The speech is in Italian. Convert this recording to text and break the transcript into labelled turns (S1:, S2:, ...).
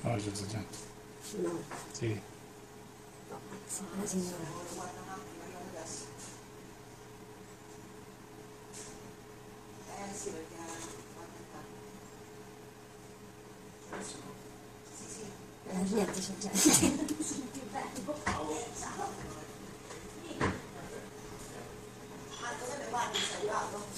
S1: Oh, giusto, già.
S2: No.
S1: Sì.
S2: Sì, la signora.
S3: Sì, perché
S2: Niente, c'è già. Più bello. Ciao.
S3: dove guardi, sei arrivato?